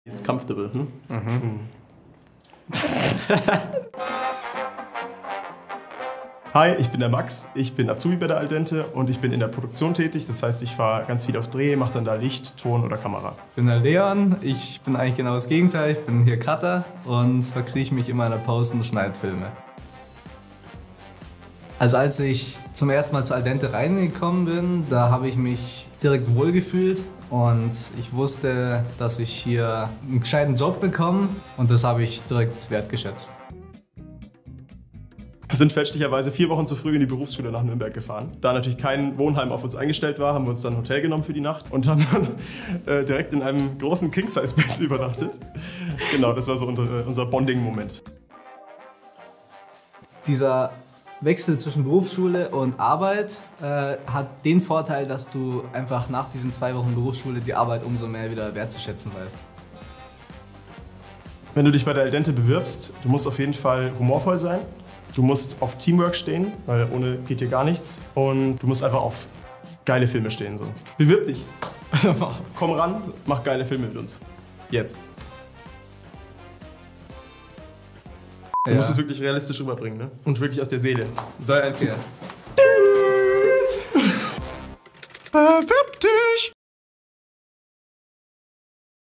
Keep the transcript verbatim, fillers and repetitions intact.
It's comfortable, hm? Mhm. Hi, ich bin der Max, ich bin Azubi bei der Aldente und ich bin in der Produktion tätig. Das heißt, ich fahre ganz viel auf Dreh, mache dann da Licht, Ton oder Kamera. Ich bin der Leon, ich bin eigentlich genau das Gegenteil. Ich bin hier Cutter und verkrieche mich immer in der Pause und schneide Filme. Also als ich zum ersten Mal zur Aldente reingekommen bin, da habe ich mich direkt wohlgefühlt und ich wusste, dass ich hier einen gescheiten Job bekomme und das habe ich direkt wertgeschätzt. Wir sind fälschlicherweise vier Wochen zu früh in die Berufsschule nach Nürnberg gefahren. Da natürlich kein Wohnheim auf uns eingestellt war, haben wir uns dann ein Hotel genommen für die Nacht und haben dann äh, direkt in einem großen King-Size-Bett übernachtet. Genau, das war so unser, unser Bonding-Moment. Dieser Wechsel zwischen Berufsschule und Arbeit äh, hat den Vorteil, dass du einfach nach diesen zwei Wochen Berufsschule die Arbeit umso mehr wieder wertzuschätzen weißt. Wenn du dich bei der Aldente bewirbst, du musst auf jeden Fall humorvoll sein. Du musst auf Teamwork stehen, weil ohne geht hier gar nichts. Und du musst einfach auf geile Filme stehen. So. Bewirb dich. Komm ran, mach geile Filme mit uns. Jetzt. Du Ja. musst es wirklich realistisch rüberbringen, ne? Und wirklich aus der Seele. Sei ein Zug. Ja. Bewirb dich!